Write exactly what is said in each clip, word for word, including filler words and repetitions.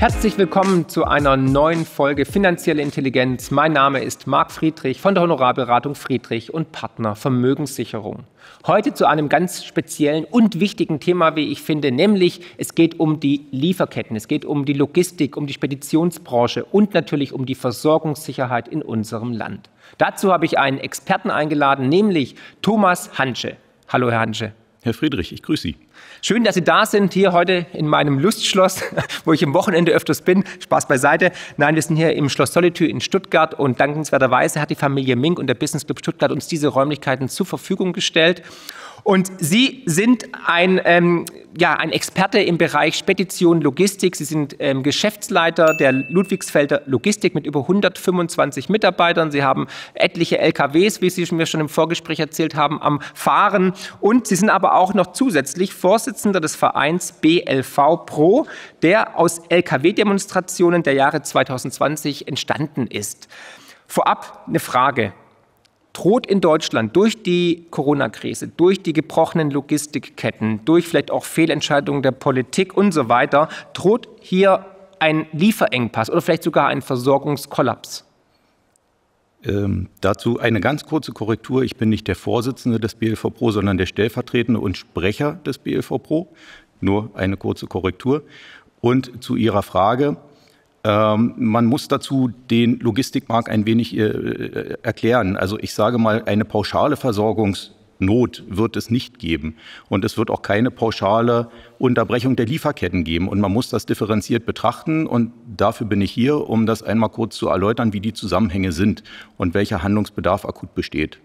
Herzlich willkommen zu einer neuen Folge Finanzielle Intelligenz. Mein Name ist Marc Friedrich von der Honorarberatung Friedrich und Partner Vermögenssicherung. Heute zu einem ganz speziellen und wichtigen Thema, wie ich finde, nämlich es geht um die Lieferketten, es geht um die Logistik, um die Speditionsbranche und natürlich um die Versorgungssicherheit in unserem Land. Dazu habe ich einen Experten eingeladen, nämlich Thomas Hantsche. Hallo, Herr Hantsche. Herr Friedrich, ich grüße Sie. Schön, dass Sie da sind, hier heute in meinem Lustschloss, wo ich am Wochenende öfters bin. Spaß beiseite. Nein, wir sind hier im Schloss Solitude in Stuttgart und dankenswerterweise hat die Familie Mink und der Business Club Stuttgart uns diese Räumlichkeiten zur Verfügung gestellt. Und Sie sind ein, ähm, ja, ein Experte im Bereich Spedition, Logistik. Sie sind ähm, Geschäftsleiter der Ludwigsfelder Logistik mit über hundertfünfundzwanzig Mitarbeitern. Sie haben etliche L K Ws, wie Sie mir schon im Vorgespräch erzählt haben, am Fahren. Und Sie sind aber auch noch zusätzlich Vorsitzender des Vereins B L V Pro, der aus L K W-Demonstrationen der Jahre zweitausendzwanzig entstanden ist. Vorab eine Frage. Droht in Deutschland durch die Corona-Krise, durch die gebrochenen Logistikketten, durch vielleicht auch Fehlentscheidungen der Politik und so weiter, droht hier ein Lieferengpass oder vielleicht sogar ein Versorgungskollaps? Ähm, dazu eine ganz kurze Korrektur. Ich bin nicht der Vorsitzende des B L V Pro, sondern der stellvertretende und Sprecher des B L V Pro. Nur eine kurze Korrektur. Und zu Ihrer Frage. Ähm, man muss dazu den Logistikmarkt ein wenig äh, erklären. Also ich sage mal, eine pauschale Versorgungsnot wird es nicht geben. Und es wird auch keine pauschale Unterbrechung der Lieferketten geben. Und man muss das differenziert betrachten. Und dafür bin ich hier, um das einmal kurz zu erläutern, wie die Zusammenhänge sind und welcher Handlungsbedarf akut besteht.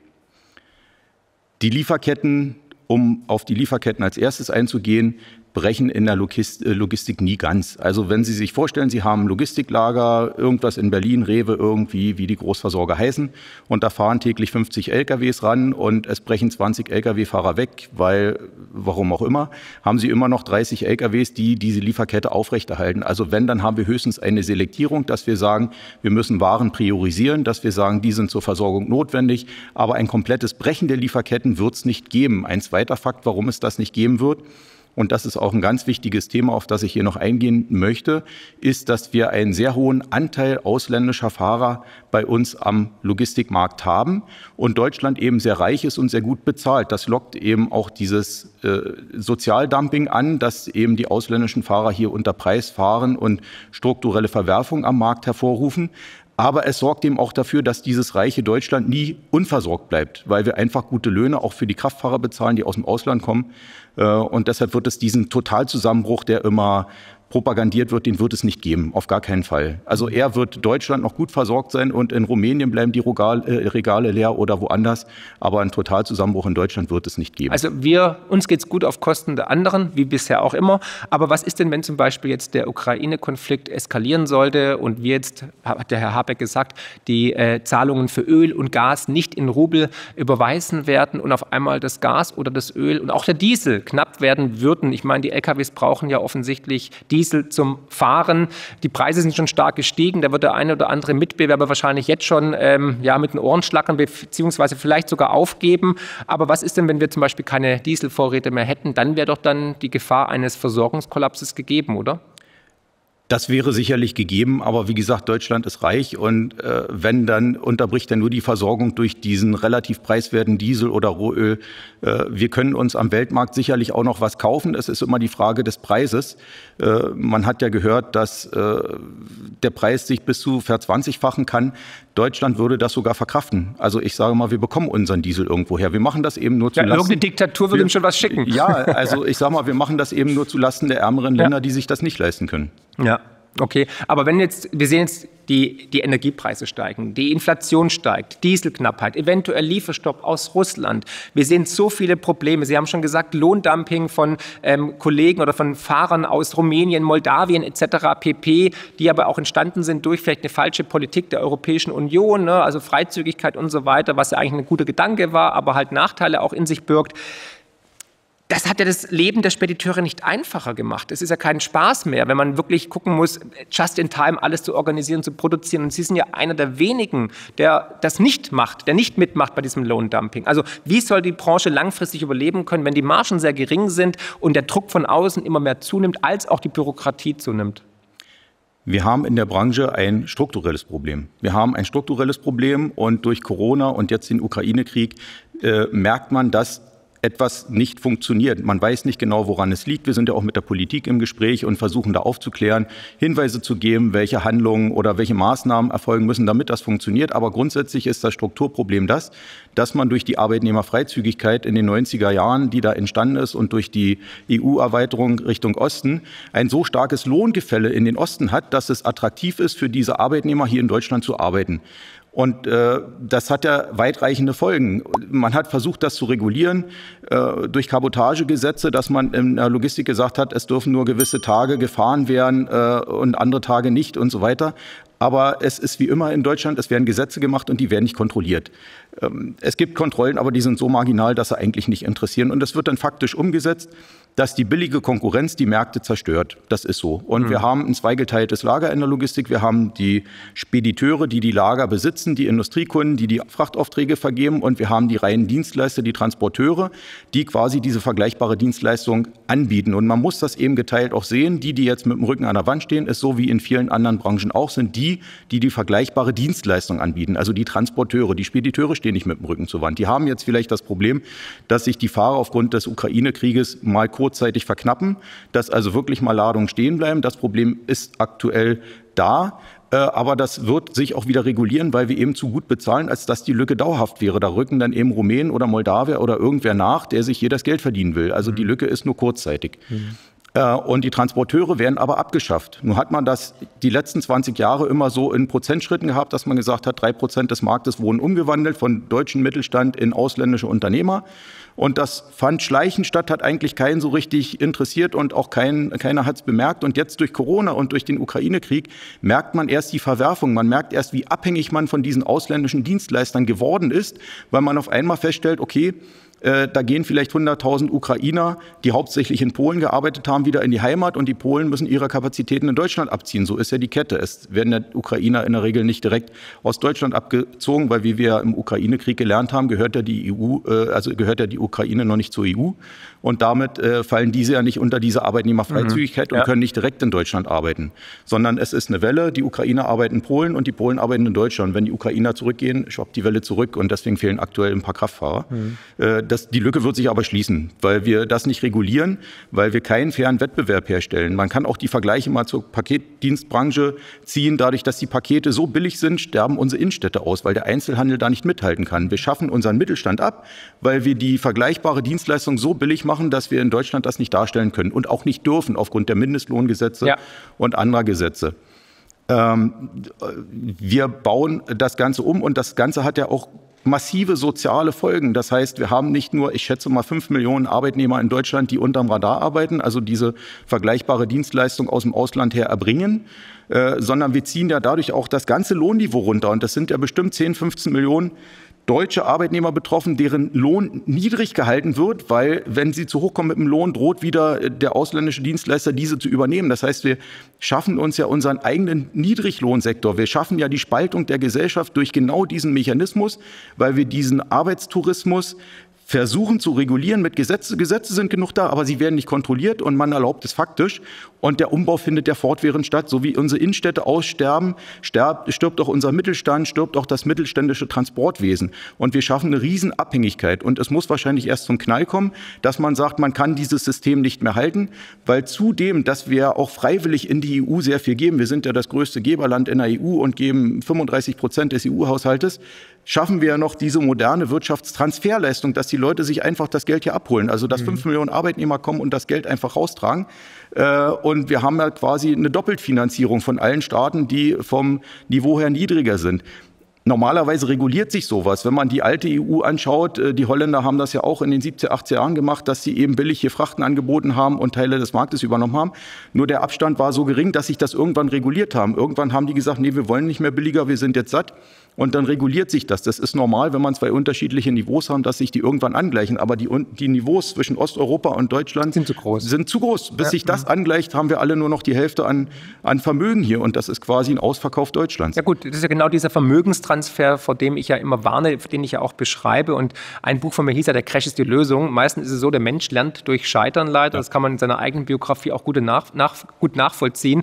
Die Lieferketten, um auf die Lieferketten als erstes einzugehen, brechen in der Logistik nie ganz. Also wenn Sie sich vorstellen, Sie haben ein Logistiklager, irgendwas in Berlin, Rewe irgendwie, wie die Großversorger heißen, und da fahren täglich fünfzig L K Ws ran und es brechen zwanzig L K W-Fahrer weg, weil, warum auch immer, haben Sie immer noch dreißig L K Ws, die diese Lieferkette aufrechterhalten. Also wenn, dann haben wir höchstens eine Selektierung, dass wir sagen, wir müssen Waren priorisieren, dass wir sagen, die sind zur Versorgung notwendig, aber ein komplettes Brechen der Lieferketten wird es nicht geben. Ein zweiter Fakt, warum es das nicht geben wird, und das ist auch ein ganz wichtiges Thema, auf das ich hier noch eingehen möchte, ist, dass wir einen sehr hohen Anteil ausländischer Fahrer bei uns am Logistikmarkt haben und Deutschland eben sehr reich ist und sehr gut bezahlt. Das lockt eben auch dieses äh, Sozialdumping an, dass eben die ausländischen Fahrer hier unter Preis fahren und strukturelle Verwerfungen am Markt hervorrufen. Aber es sorgt eben auch dafür, dass dieses reiche Deutschland nie unversorgt bleibt, weil wir einfach gute Löhne auch für die Kraftfahrer bezahlen, die aus dem Ausland kommen. Und deshalb wird es diesen Totalzusammenbruch, der immer propagandiert wird, den wird es nicht geben, auf gar keinen Fall. Also eher wird Deutschland noch gut versorgt sein und in Rumänien bleiben die Regale leer oder woanders, aber einen Totalzusammenbruch in Deutschland wird es nicht geben. Also wir, uns geht es gut auf Kosten der anderen, wie bisher auch immer, aber was ist denn, wenn zum Beispiel jetzt der Ukraine-Konflikt eskalieren sollte und wir jetzt, hat der Herr Habeck gesagt, die äh, Zahlungen für Öl und Gas nicht in Rubel überweisen werden und auf einmal das Gas oder das Öl und auch der Diesel knapp werden würden? Ich meine, die L K Ws brauchen ja offensichtlich die Diesel zum Fahren. Die Preise sind schon stark gestiegen. Da wird der eine oder andere Mitbewerber wahrscheinlich jetzt schon ähm, ja, mit den Ohren schlackern, beziehungsweise vielleicht sogar aufgeben. Aber was ist denn, wenn wir zum Beispiel keine Dieselvorräte mehr hätten? Dann wäre doch dann die Gefahr eines Versorgungskollapses gegeben, oder? Das wäre sicherlich gegeben, aber wie gesagt, Deutschland ist reich und äh, wenn, dann unterbricht er nur die Versorgung durch diesen relativ preiswerten Diesel oder Rohöl. Äh, wir können uns am Weltmarkt sicherlich auch noch was kaufen. Es ist immer die Frage des Preises. Äh, man hat ja gehört, dass äh, der Preis sich bis zu verzwanzigfachen kann. Deutschland würde das sogar verkraften. Also ich sage mal, wir bekommen unseren Diesel irgendwo her. Wir machen das eben nur zu ja, Lasten. Irgendeine Diktatur würde uns schon was schicken. Ja, also ich sage mal, wir machen das eben nur zu Lasten der ärmeren Länder, ja, die sich das nicht leisten können. Ja, okay. Aber wenn jetzt, wir sehen jetzt, die, die Energiepreise steigen, die Inflation steigt, Dieselknappheit, eventuell Lieferstopp aus Russland. Wir sehen so viele Probleme. Sie haben schon gesagt, Lohndumping von ähm, Kollegen oder von Fahrern aus Rumänien, Moldawien et cetera pp., die aber auch entstanden sind durch vielleicht eine falsche Politik der Europäischen Union, ne? Also Freizügigkeit und so weiter, was ja eigentlich ein guter Gedanke war, aber halt Nachteile auch in sich birgt. Das hat ja das Leben der Spediteure nicht einfacher gemacht. Es ist ja kein Spaß mehr, wenn man wirklich gucken muss, just in time alles zu organisieren, zu produzieren. Und Sie sind ja einer der wenigen, der das nicht macht, der nicht mitmacht bei diesem Lohndumping. Also wie soll die Branche langfristig überleben können, wenn die Margen sehr gering sind und der Druck von außen immer mehr zunimmt, als auch die Bürokratie zunimmt? Wir haben in der Branche ein strukturelles Problem. Wir haben ein strukturelles Problem und durch Corona und jetzt den Ukraine-Krieg äh, merkt man, dass etwas nicht funktioniert. Man weiß nicht genau, woran es liegt. Wir sind ja auch mit der Politik im Gespräch und versuchen da aufzuklären, Hinweise zu geben, welche Handlungen oder welche Maßnahmen erfolgen müssen, damit das funktioniert. Aber grundsätzlich ist das Strukturproblem das, dass man durch die Arbeitnehmerfreizügigkeit in den neunziger Jahren, die da entstanden ist, und durch die E U-Erweiterung Richtung Osten ein so starkes Lohngefälle in den Osten hat, dass es attraktiv ist, für diese Arbeitnehmer hier in Deutschland zu arbeiten. Und äh, das hat ja weitreichende Folgen. Man hat versucht, das zu regulieren äh, durch Kabotagegesetze, dass man in der Logistik gesagt hat, es dürfen nur gewisse Tage gefahren werden äh, und andere Tage nicht und so weiter. Aber es ist wie immer in Deutschland, es werden Gesetze gemacht und die werden nicht kontrolliert. Ähm, es gibt Kontrollen, aber die sind so marginal, dass sie eigentlich nicht interessieren. Und es wird dann faktisch umgesetzt, dass die billige Konkurrenz die Märkte zerstört. Das ist so. Und mhm. wir haben ein zweigeteiltes Lager in der Logistik. Wir haben die Spediteure, die die Lager besitzen, die Industriekunden, die die Frachtaufträge vergeben. Und wir haben die reinen Dienstleister, die Transporteure, die quasi diese vergleichbare Dienstleistung anbieten. Und man muss das eben geteilt auch sehen. Die, die jetzt mit dem Rücken an der Wand stehen, ist so wie in vielen anderen Branchen auch, sind die, die die vergleichbare Dienstleistung anbieten. Also die Transporteure, die Spediteure stehen nicht mit dem Rücken zur Wand. Die haben jetzt vielleicht das Problem, dass sich die Fahrer aufgrund des Ukraine-Krieges mal kurzzeitig verknappen, dass also wirklich mal Ladungen stehen bleiben. Das Problem ist aktuell da, äh, aber das wird sich auch wieder regulieren, weil wir eben zu gut bezahlen, als dass die Lücke dauerhaft wäre. Da rücken dann eben Rumänen oder Moldawier oder irgendwer nach, der sich hier das Geld verdienen will. Also mhm. die Lücke ist nur kurzzeitig. Mhm. Und die Transporteure werden aber abgeschafft. Nun hat man das die letzten zwanzig Jahre immer so in Prozentschritten gehabt, dass man gesagt hat, drei Prozent des Marktes wurden umgewandelt von deutschen Mittelstand in ausländische Unternehmer. Und das fand schleichend statt, hat eigentlich keinen so richtig interessiert und auch kein, keiner hat es bemerkt. Und jetzt durch Corona und durch den Ukraine-Krieg merkt man erst die Verwerfung. Man merkt erst, wie abhängig man von diesen ausländischen Dienstleistern geworden ist, weil man auf einmal feststellt, okay, Äh, da gehen vielleicht hunderttausend Ukrainer, die hauptsächlich in Polen gearbeitet haben, wieder in die Heimat und die Polen müssen ihre Kapazitäten in Deutschland abziehen. So ist ja die Kette. Es werden ja Ukrainer in der Regel nicht direkt aus Deutschland abgezogen, weil wie wir im Ukraine-Krieg gelernt haben, gehört ja die E U, äh, also gehört ja die Ukraine noch nicht zur E U und damit äh, fallen diese ja nicht unter diese Arbeitnehmerfreizügigkeit mhm. und ja. können nicht direkt in Deutschland arbeiten, sondern es ist eine Welle, die Ukrainer arbeiten in Polen und die Polen arbeiten in Deutschland. Wenn die Ukrainer zurückgehen, schwappt die Welle zurück und deswegen fehlen aktuell ein paar Kraftfahrer. Mhm. Äh, Das, die Lücke wird sich aber schließen, weil wir das nicht regulieren, weil wir keinen fairen Wettbewerb herstellen. Man kann auch die Vergleiche mal zur Paketdienstbranche ziehen. Dadurch, dass die Pakete so billig sind, sterben unsere Innenstädte aus, weil der Einzelhandel da nicht mithalten kann. Wir schaffen unseren Mittelstand ab, weil wir die vergleichbare Dienstleistung so billig machen, dass wir in Deutschland das nicht darstellen können und auch nicht dürfen aufgrund der Mindestlohngesetze ja. und anderer Gesetze. Ähm, wir bauen das Ganze um und das Ganze hat ja auch massive soziale Folgen. Das heißt, wir haben nicht nur, ich schätze mal, fünf Millionen Arbeitnehmer in Deutschland, die unterm Radar arbeiten, also diese vergleichbare Dienstleistung aus dem Ausland her erbringen, äh, sondern wir ziehen ja dadurch auch das ganze Lohnniveau runter. Und das sind ja bestimmt zehn, fünfzehn Millionen deutsche Arbeitnehmer betroffen, deren Lohn niedrig gehalten wird, weil, wenn sie zu hoch kommen mit dem Lohn, droht wieder der ausländische Dienstleister, diese zu übernehmen. Das heißt, wir schaffen uns ja unseren eigenen Niedriglohnsektor. Wir schaffen ja die Spaltung der Gesellschaft durch genau diesen Mechanismus, weil wir diesen Arbeitstourismus versuchen zu regulieren mit Gesetze. Gesetze sind genug da, aber sie werden nicht kontrolliert und man erlaubt es faktisch. Und der Umbau findet ja fortwährend statt. So wie unsere Innenstädte aussterben, stirbt, stirbt auch unser Mittelstand, stirbt auch das mittelständische Transportwesen. Und wir schaffen eine Riesenabhängigkeit. Und es muss wahrscheinlich erst zum Knall kommen, dass man sagt, man kann dieses System nicht mehr halten, weil zudem, dass wir auch freiwillig in die E U sehr viel geben, wir sind ja das größte Geberland in der E U und geben fünfunddreißig Prozent des E U-Haushaltes, schaffen wir ja noch diese moderne Wirtschaftstransferleistung, dass die Leute sich einfach das Geld hier abholen. Also dass mhm. fünf Millionen Arbeitnehmer kommen und das Geld einfach raustragen. Und wir haben ja quasi eine Doppelfinanzierung von allen Staaten, die vom Niveau her niedriger sind. Normalerweise reguliert sich sowas. Wenn man die alte E U anschaut, die Holländer haben das ja auch in den siebziger, achtziger Jahren gemacht, dass sie eben billig hier Frachten angeboten haben und Teile des Marktes übernommen haben. Nur der Abstand war so gering, dass sich das irgendwann reguliert haben. Irgendwann haben die gesagt, nee, wir wollen nicht mehr billiger, wir sind jetzt satt. Und dann reguliert sich das. Das ist normal, wenn man zwei unterschiedliche Niveaus haben, dass sich die irgendwann angleichen. Aber die, die Niveaus zwischen Osteuropa und Deutschland sind zu groß. Sind zu groß. Bis ja. sich das angleicht, haben wir alle nur noch die Hälfte an, an Vermögen hier. Und das ist quasi ein Ausverkauf Deutschlands. Ja gut, das ist ja genau dieser Vermögenstransfer, vor dem ich ja immer warne, den ich ja auch beschreibe. Und ein Buch von mir hieß ja, der Crash ist die Lösung. Meistens ist es so, der Mensch lernt durch Scheitern leider. Ja. Das kann man in seiner eigenen Biografie auch gut, nach, nach, gut nachvollziehen.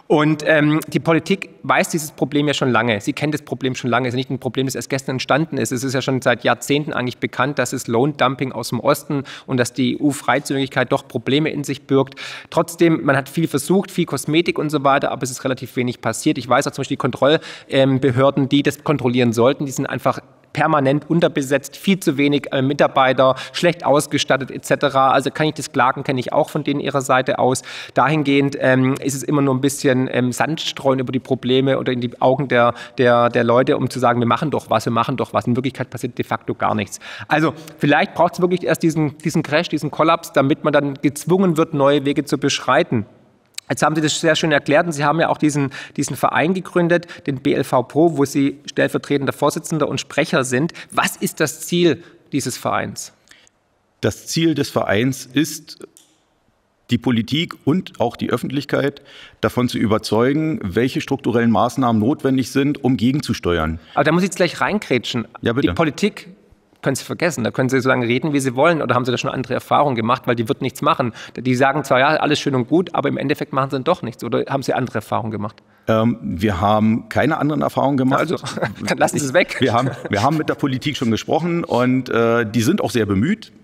Und ähm, die Politik weiß dieses Problem ja schon lange. Sie kennt das Problem schon lange. Es ist nicht ein Problem, das erst gestern entstanden ist. Es ist ja schon seit Jahrzehnten eigentlich bekannt, dass es Lohndumping aus dem Osten und dass die E U-Freizügigkeit doch Probleme in sich birgt. Trotzdem, man hat viel versucht, viel Kosmetik und so weiter, aber es ist relativ wenig passiert. Ich weiß auch zum Beispiel die Kontrollbehörden, die das kontrollieren sollten, die sind einfach permanent unterbesetzt, viel zu wenig äh, Mitarbeiter, schlecht ausgestattet et cetera. Also kann ich das klagen, kenne ich auch von denen ihrer Seite aus. Dahingehend ähm, ist es immer nur ein bisschen ähm, Sand streuen über die Probleme oder in die Augen der, der, der Leute, um zu sagen, wir machen doch was, wir machen doch was. In Wirklichkeit passiert de facto gar nichts. Also vielleicht braucht es wirklich erst diesen, diesen Crash, diesen Kollaps, damit man dann gezwungen wird, neue Wege zu beschreiten. Jetzt haben Sie das sehr schön erklärt und Sie haben ja auch diesen, diesen Verein gegründet, den B L V Pro, wo Sie stellvertretender Vorsitzender und Sprecher sind. Was ist das Ziel dieses Vereins? Das Ziel des Vereins ist, die Politik und auch die Öffentlichkeit davon zu überzeugen, welche strukturellen Maßnahmen notwendig sind, um gegenzusteuern. Aber da muss ich jetzt gleich reinkrätschen. Ja, bitte. Die Politik können Sie vergessen. Da können Sie so lange reden, wie Sie wollen, oder haben Sie da schon andere Erfahrungen gemacht, weil die wird nichts machen. Die sagen zwar, ja, alles schön und gut, aber im Endeffekt machen sie dann doch nichts. Oder haben Sie andere Erfahrungen gemacht? Ähm, wir haben keine anderen Erfahrungen gemacht. Also, dann lassen Sie es weg. Wir haben, wir haben mit der Politik schon gesprochen und äh, die sind auch sehr bemüht.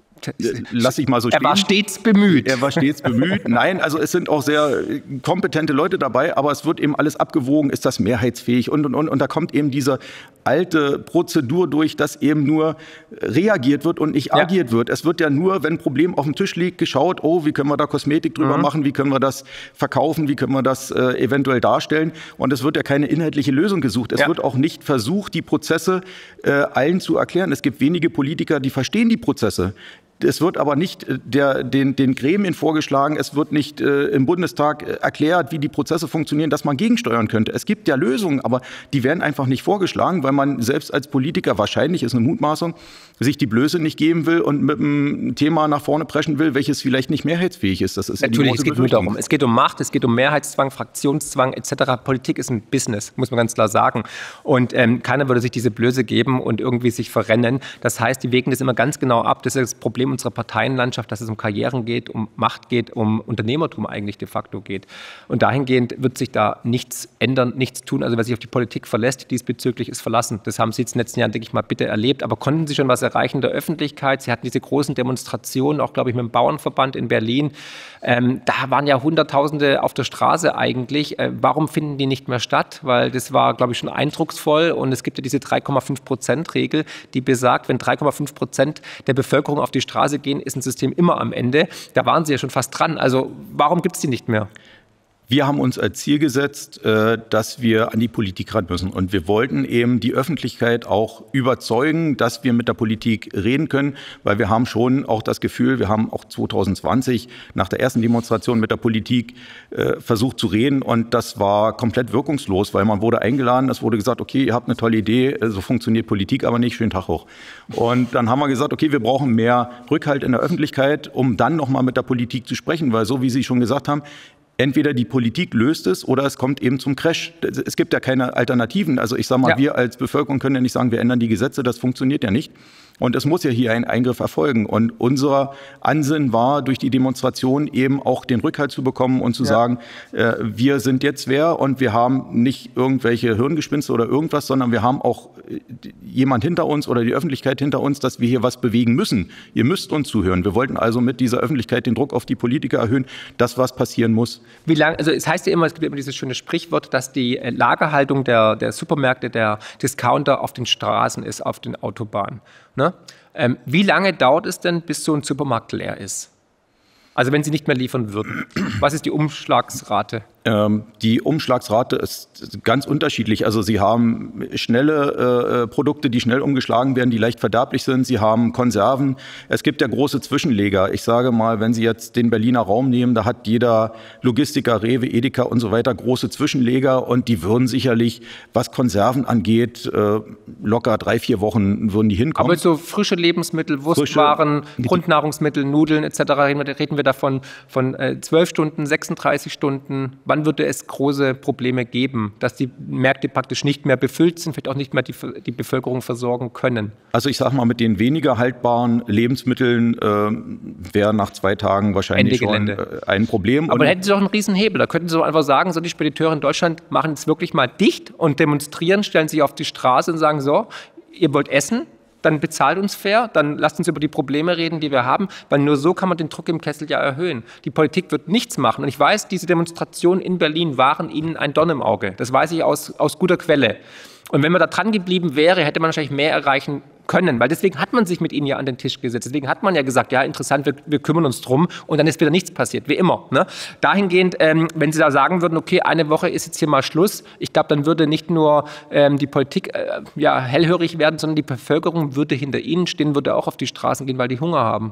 Lass ich mal so stehen. Er war stets bemüht. Er war stets bemüht. Nein, also es sind auch sehr kompetente Leute dabei, aber es wird eben alles abgewogen, ist das mehrheitsfähig und, und, und. Und da kommt eben diese alte Prozedur durch, dass eben nur reagiert wird und nicht agiert ja. wird. Es wird ja nur, wenn ein Problem auf dem Tisch liegt, geschaut, oh, wie können wir da Kosmetik drüber mhm. machen, wie können wir das verkaufen, wie können wir das äh, eventuell darstellen. Und es wird ja keine inhaltliche Lösung gesucht. Es ja. wird auch nicht versucht, die Prozesse äh, allen zu erklären. Es gibt wenige Politiker, die verstehen die Prozesse. Es wird aber nicht der, den, den Gremien vorgeschlagen, es wird nicht äh, im Bundestag erklärt, wie die Prozesse funktionieren, dass man gegensteuern könnte. Es gibt ja Lösungen, aber die werden einfach nicht vorgeschlagen, weil man selbst als Politiker, wahrscheinlich ist eine Mutmaßung, sich die Blöße nicht geben will und mit einem Thema nach vorne preschen will, welches vielleicht nicht mehrheitsfähig ist. Das ist Natürlich, es geht nur darum. Es geht um Macht, es geht um Mehrheitszwang, Fraktionszwang et cetera. Politik ist ein Business, muss man ganz klar sagen. Und ähm, keiner würde sich diese Blöße geben und irgendwie sich verrennen. Das heißt, die wägen das immer ganz genau ab. Das ist das Problem unserer Parteienlandschaft, dass es um Karrieren geht, um Macht geht, um Unternehmertum eigentlich de facto geht. Und dahingehend wird sich da nichts ändern, nichts tun. Also wer sich auf die Politik verlässt, diesbezüglich ist verlassen. Das haben Sie jetzt in den letzten Jahren, denke ich mal, bitte erlebt. Aber konnten Sie schon was erreichen in der Öffentlichkeit? Sie hatten diese großen Demonstrationen, auch glaube ich mit dem Bauernverband in Berlin. Ähm, da waren ja Hunderttausende auf der Straße eigentlich. Äh, warum finden die nicht mehr statt? Weil das war, glaube ich, schon eindrucksvoll. Und es gibt ja diese drei Komma fünf Prozent Regel, die besagt, wenn drei Komma fünf Prozent der Bevölkerung auf die Straße gehen, ist ein System immer am Ende. Da waren Sie ja schon fast dran. Also warum gibt es die nicht mehr? Wir haben uns als Ziel gesetzt, dass wir an die Politik ran müssen. Und wir wollten eben die Öffentlichkeit auch überzeugen, dass wir mit der Politik reden können, weil wir haben schon auch das Gefühl, wir haben auch zwanzig zwanzig nach der ersten Demonstration mit der Politik versucht zu reden. Und das war komplett wirkungslos, weil man wurde eingeladen, es wurde gesagt, okay, ihr habt eine tolle Idee, so funktioniert Politik aber nicht, schönen Tag hoch. Und dann haben wir gesagt, okay, wir brauchen mehr Rückhalt in der Öffentlichkeit, um dann nochmal mit der Politik zu sprechen, weil so wie Sie schon gesagt haben, entweder die Politik löst es oder es kommt eben zum Crash. Es gibt ja keine Alternativen. Also ich sage mal, ja. wir als Bevölkerung können ja nicht sagen, wir ändern die Gesetze, das funktioniert ja nicht. Und es muss ja hier ein Eingriff erfolgen. Und unser Ansinnen war, durch die Demonstration eben auch den Rückhalt zu bekommen und zu ja. sagen, äh, wir sind jetzt wer und wir haben nicht irgendwelche Hirngespinste oder irgendwas, sondern wir haben auch äh, jemand hinter uns oder die Öffentlichkeit hinter uns, dass wir hier was bewegen müssen. Ihr müsst uns zuhören. Wir wollten also mit dieser Öffentlichkeit den Druck auf die Politiker erhöhen, dass was passieren muss. Wie lange, also es heißt ja immer, es gibt immer dieses schöne Sprichwort, dass die Lagerhaltung der, der Supermärkte, der Discounter auf den Straßen ist, auf den Autobahnen. Ne? Ähm, wie lange dauert es denn, bis so ein Supermarkt leer ist? Also wenn Sie nicht mehr liefern würden. Was ist die Umschlagsrate? Ähm, die Umschlagsrate ist ganz unterschiedlich. Also Sie haben schnelle äh, Produkte, die schnell umgeschlagen werden, die leicht verderblich sind. Sie haben Konserven. Es gibt ja große Zwischenleger. Ich sage mal, wenn Sie jetzt den Berliner Raum nehmen, da hat jeder Logistiker, Rewe, Edeka und so weiter große Zwischenleger. Und die würden sicherlich, was Konserven angeht, äh, locker drei, vier Wochen würden die hinkommen. Aber so frische Lebensmittel, Wurstwaren, frische, Grundnahrungsmittel, Nudeln et cetera, reden wir, reden wir davon von äh, zwölf Stunden, sechsunddreißig Stunden. Wann wann würde es große Probleme geben, dass die Märkte praktisch nicht mehr befüllt sind, vielleicht auch nicht mehr die, die Bevölkerung versorgen können? Also ich sage mal, mit den weniger haltbaren Lebensmitteln äh, wäre nach zwei Tagen wahrscheinlich schon äh, ein Problem. Aber dann hätten Sie doch einen Riesenhebel. Da könnten Sie doch einfach sagen, so die Spediteure in Deutschland machen es wirklich mal dicht und demonstrieren, stellen sich auf die Straße und sagen so, ihr wollt essen, dann bezahlt uns fair, dann lasst uns über die Probleme reden, die wir haben, weil nur so kann man den Druck im Kessel ja erhöhen. Die Politik wird nichts machen. Und ich weiß, diese Demonstrationen in Berlin waren Ihnen ein Dorn im Auge. Das weiß ich aus, aus guter Quelle. Und wenn man da dran geblieben wäre, hätte man wahrscheinlich mehr erreichen können, weil deswegen hat man sich mit ihnen ja an den Tisch gesetzt. Deswegen hat man ja gesagt, ja interessant, wir, wir kümmern uns drum und dann ist wieder nichts passiert, wie immer. Ne? Dahingehend, ähm, wenn Sie da sagen würden, okay, eine Woche ist jetzt hier mal Schluss, ich glaube, dann würde nicht nur ähm, die Politik äh, ja, hellhörig werden, sondern die Bevölkerung würde hinter Ihnen stehen, würde auch auf die Straßen gehen, weil die Hunger haben.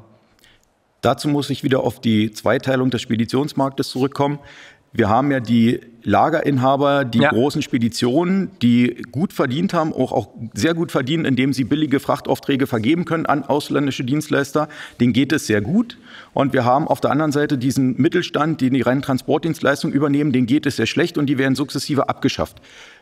Dazu muss ich wieder auf die Zweiteilung des Speditionsmarktes zurückkommen. Wir haben ja die Lagerinhaber, die ja. großen Speditionen, die gut verdient haben, auch, auch sehr gut verdienen, indem sie billige Frachtaufträge vergeben können an ausländische Dienstleister. Denen geht es sehr gut. Und wir haben auf der anderen Seite diesen Mittelstand, die die reinen Transportdienstleistungen übernehmen, denen geht es sehr schlecht und die werden sukzessive abgeschafft.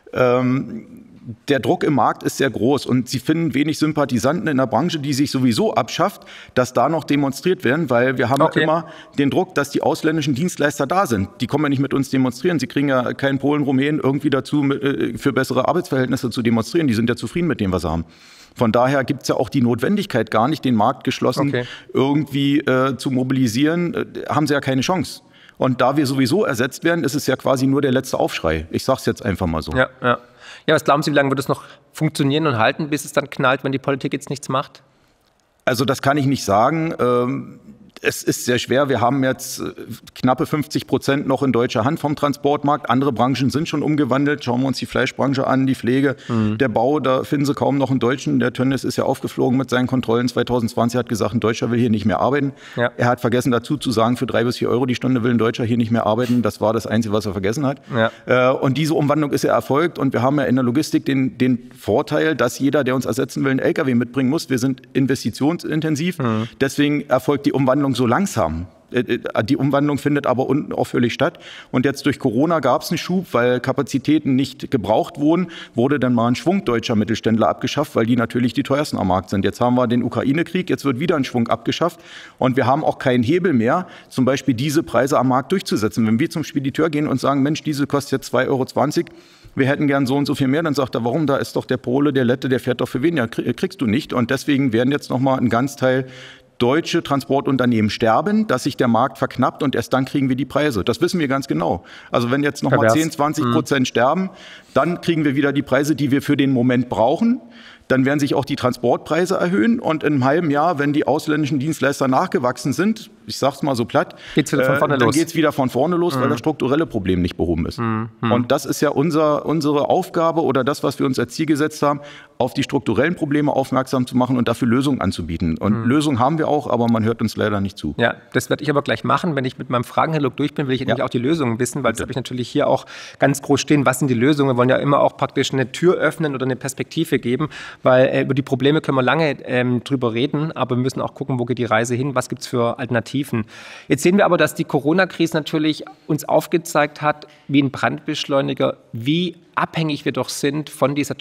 Ähm, Der Druck im Markt ist sehr groß und Sie finden wenig Sympathisanten in der Branche, die sich sowieso abschafft, dass da noch demonstriert werden, weil wir haben okay. ja immer den Druck, dass die ausländischen Dienstleister da sind. Die kommen ja nicht mit uns demonstrieren. Sie kriegen ja keinen Polen, Rumänen irgendwie dazu, für bessere Arbeitsverhältnisse zu demonstrieren. Die sind ja zufrieden mit dem, was sie haben. Von daher gibt es ja auch die Notwendigkeit gar nicht, den Markt geschlossen okay. irgendwie äh, zu mobilisieren. Äh, haben sie ja keine Chance. Und da wir sowieso ersetzt werden, ist es ja quasi nur der letzte Aufschrei. Ich sage es jetzt einfach mal so. Ja, ja. Ja, was glauben Sie, wie lange wird es noch funktionieren und halten, bis es dann knallt, wenn die Politik jetzt nichts macht? Also das kann ich nicht sagen. Ähm Es ist sehr schwer. Wir haben jetzt knappe fünfzig Prozent noch in deutscher Hand vom Transportmarkt. Andere Branchen sind schon umgewandelt. Schauen wir uns die Fleischbranche an, die Pflege, mhm. der Bau. Da finden Sie kaum noch einen Deutschen. Der Tönnies ist ja aufgeflogen mit seinen Kontrollen zwanzig zwanzig. Er hat gesagt, ein Deutscher will hier nicht mehr arbeiten. Ja. Er hat vergessen dazu zu sagen, für drei bis vier Euro die Stunde will ein Deutscher hier nicht mehr arbeiten. Das war das Einzige, was er vergessen hat. Ja. Und diese Umwandlung ist ja erfolgt. Und wir haben ja in der Logistik den, den Vorteil, dass jeder, der uns ersetzen will, einen L K W mitbringen muss. Wir sind investitionsintensiv. Mhm. Deswegen erfolgt die Umwandlung so langsam. Die Umwandlung findet aber unten auch völlig statt. Und jetzt durch Corona gab es einen Schub, weil Kapazitäten nicht gebraucht wurden, wurde dann mal ein Schwung deutscher Mittelständler abgeschafft, weil die natürlich die teuersten am Markt sind. Jetzt haben wir den Ukraine-Krieg, jetzt wird wieder ein Schwung abgeschafft. Und wir haben auch keinen Hebel mehr, zum Beispiel diese Preise am Markt durchzusetzen. Wenn wir zum Spediteur gehen und sagen, Mensch, diese kostet jetzt zwei Euro zwanzig, wir hätten gern so und so viel mehr, dann sagt er, warum? Da ist doch der Pole, der Lette, der fährt doch für weniger, kriegst du nicht. Und deswegen werden jetzt nochmal ein ganz Teil deutsche Transportunternehmen sterben, dass sich der Markt verknappt und erst dann kriegen wir die Preise. Das wissen wir ganz genau. Also wenn jetzt nochmal zehn, zwanzig Prozent mhm. sterben, dann kriegen wir wieder die Preise, die wir für den Moment brauchen. Dann werden sich auch die Transportpreise erhöhen und in einem halben Jahr, wenn die ausländischen Dienstleister nachgewachsen sind, ich sage es mal so platt, geht's wieder von vorne äh, dann geht es wieder von vorne los, mhm. weil das strukturelle Problem nicht behoben ist. Mhm. Und das ist ja unser, unsere Aufgabe oder das, was wir uns als Ziel gesetzt haben, auf die strukturellen Probleme aufmerksam zu machen und dafür Lösungen anzubieten. Und mhm. Lösungen haben wir auch, aber man hört uns leider nicht zu. Ja, das werde ich aber gleich machen. Wenn ich mit meinem Fragenkatalog durch bin, will ich ja. nämlich auch die Lösungen wissen, weil das habe ich natürlich hier auch ganz groß stehen. Was sind die Lösungen? Wir wollen ja immer auch praktisch eine Tür öffnen oder eine Perspektive geben, weil äh, über die Probleme können wir lange ähm, drüber reden, aber wir müssen auch gucken, wo geht die Reise hin, was gibt es für Alternativen. Jetzt sehen wir aber, dass die Corona-Krise natürlich uns aufgezeigt hat, wie ein Brandbeschleuniger, wie abhängig wir doch sind von dieser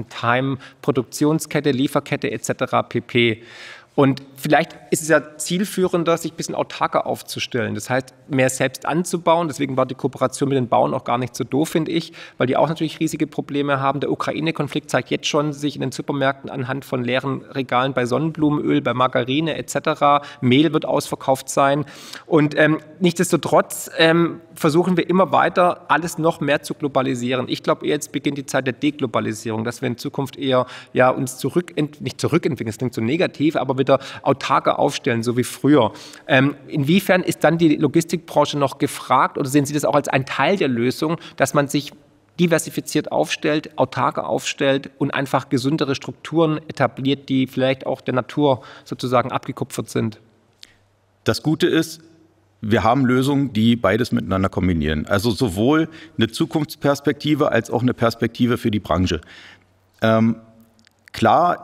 Just-in-Time-Produktionskette, Lieferkette et cetera pp. Und vielleicht ist es ja zielführender, sich ein bisschen autarker aufzustellen. Das heißt, mehr selbst anzubauen. Deswegen war die Kooperation mit den Bauern auch gar nicht so doof, finde ich, weil die auch natürlich riesige Probleme haben. Der Ukraine-Konflikt zeigt jetzt schon sich in den Supermärkten anhand von leeren Regalen bei Sonnenblumenöl, bei Margarine et cetera. Mehl wird ausverkauft sein. Und ähm, nichtsdestotrotz ähm, versuchen wir immer weiter, alles noch mehr zu globalisieren. Ich glaube, jetzt beginnt die Zeit der Deglobalisierung, dass wir in Zukunft eher ja, uns zurückent nicht zurückentwickeln, das klingt so negativ, aber wieder autarker aufstellen, so wie früher. Ähm, inwiefern ist dann die Logistikbranche noch gefragt oder sehen Sie das auch als ein Teil der Lösung, dass man sich diversifiziert aufstellt, autarker aufstellt und einfach gesündere Strukturen etabliert, die vielleicht auch der Natur sozusagen abgekupfert sind? Das Gute ist, wir haben Lösungen, die beides miteinander kombinieren. Also sowohl eine Zukunftsperspektive als auch eine Perspektive für die Branche. Ähm, klar ist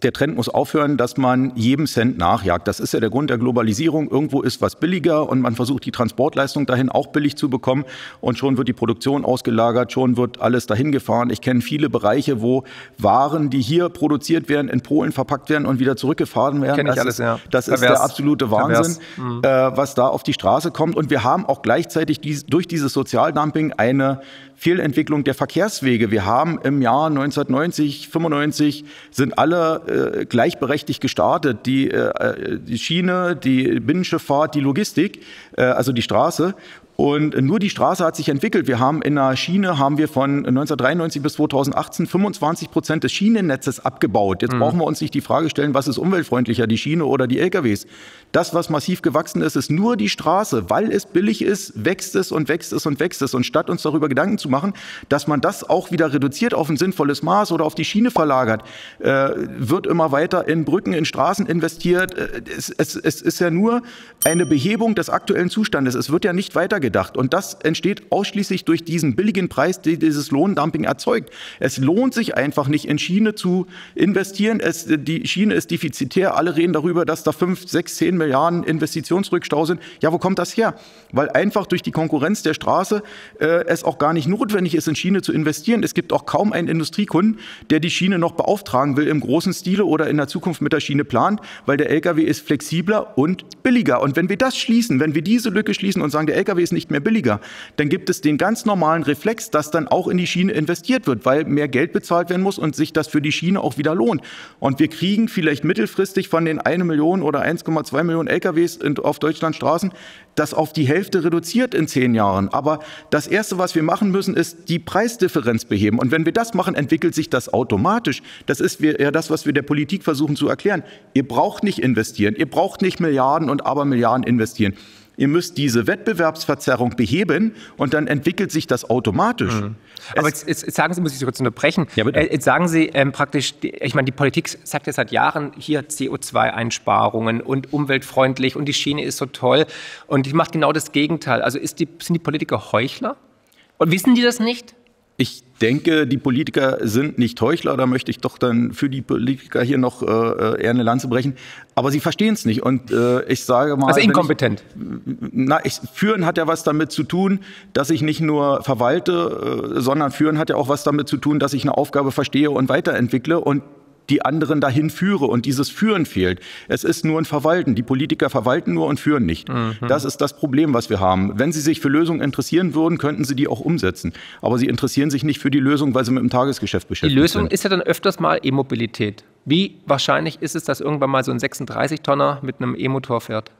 der Trend muss aufhören, dass man jedem Cent nachjagt. Das ist ja der Grund der Globalisierung. Irgendwo ist was billiger und man versucht, die Transportleistung dahin auch billig zu bekommen. Und schon wird die Produktion ausgelagert, schon wird alles dahin gefahren. Ich kenne viele Bereiche, wo Waren, die hier produziert werden, in Polen verpackt werden und wieder zurückgefahren werden. Kenn ich das alles, ist, ja. das ist der absolute Wahnsinn, mhm. äh, was da auf die Straße kommt. Und wir haben auch gleichzeitig dies, durch dieses Sozialdumping eine Fehlentwicklung der Verkehrswege. Wir haben im Jahr neunzehnhundertneunzig, fünfundneunzig sind alle äh, gleichberechtigt gestartet. Die, äh, die Schiene, die Binnenschifffahrt, die Logistik, äh, also die Straße. Und nur die Straße hat sich entwickelt. Wir haben in der Schiene, haben wir von neunzehnhundertdreiundneunzig bis zweitausendachtzehn fünfundzwanzig Prozent des Schienennetzes abgebaut. Jetzt mhm. brauchen wir uns nicht die Frage stellen, was ist umweltfreundlicher, die Schiene oder die L K Ws. Das, was massiv gewachsen ist, ist nur die Straße. Weil es billig ist, wächst es und wächst es und wächst es. Und statt uns darüber Gedanken zu machen, dass man das auch wieder reduziert auf ein sinnvolles Maß oder auf die Schiene verlagert, äh, wird immer weiter in Brücken, in Straßen investiert. Es, es, es ist ja nur eine Behebung des aktuellen Zustandes. Es wird ja nicht weitergedacht. Und das entsteht ausschließlich durch diesen billigen Preis, den dieses Lohndumping erzeugt. Es lohnt sich einfach nicht, in Schiene zu investieren. Es, die Schiene ist defizitär. Alle reden darüber, dass da fünf, sechs, zehn Milliarden Investitionsrückstau sind. Ja, wo kommt das her? Weil einfach durch die Konkurrenz der Straße äh, es auch gar nicht notwendig ist, in Schiene zu investieren. Es gibt auch kaum einen Industriekunden, der die Schiene noch beauftragen will im großen Stile oder in der Zukunft mit der Schiene plant, weil der L K W ist flexibler und billiger. Und wenn wir das schließen, wenn wir diese Lücke schließen und sagen, der L K W ist nicht mehr billiger, dann gibt es den ganz normalen Reflex, dass dann auch in die Schiene investiert wird, weil mehr Geld bezahlt werden muss und sich das für die Schiene auch wieder lohnt. Und wir kriegen vielleicht mittelfristig von den eine Million oder eins Komma zwei Millionen L K Ws auf Deutschlands Straßen das auf die Hälfte reduziert in zehn Jahren. Aber das Erste, was wir machen müssen, ist die Preisdifferenz beheben. Und wenn wir das machen, entwickelt sich das automatisch. Das ist ja das, was wir der Politik versuchen zu erklären. Ihr braucht nicht investieren, ihr braucht nicht Milliarden und Abermilliarden investieren. Ihr müsst diese Wettbewerbsverzerrung beheben und dann entwickelt sich das automatisch. Mhm. Aber jetzt, jetzt sagen Sie, muss ich Sie kurz unterbrechen, ja, äh, jetzt sagen Sie ähm, praktisch, die, ich meine, die Politik sagt ja seit Jahren, hier C O zwei Einsparungen und umweltfreundlich und die Schiene ist so toll und die macht genau das Gegenteil. Also ist die, sind die Politiker Heuchler? Und wissen die das nicht? Ich denke, die Politiker sind nicht Heuchler, da möchte ich doch dann für die Politiker hier noch äh, eher eine Lanze brechen. Aber sie verstehen es nicht. Und äh, ich sage mal. Also inkompetent. Ich, na, ich, führen hat ja was damit zu tun, dass ich nicht nur verwalte, äh, sondern führen hat ja auch was damit zu tun, dass ich eine Aufgabe verstehe und weiterentwickle und die anderen dahin führe. Und dieses Führen fehlt. Es ist nur ein Verwalten. Die Politiker verwalten nur und führen nicht. Mhm. Das ist das Problem, was wir haben. Wenn sie sich für Lösungen interessieren würden, könnten sie die auch umsetzen. Aber sie interessieren sich nicht für die Lösung, weil sie mit dem Tagesgeschäft beschäftigt sind. Die Lösung sind. Ist ja dann öfters mal E-Mobilität. Wie wahrscheinlich ist es, dass irgendwann mal so ein sechsunddreißig Tonner mit einem E-Motor fährt?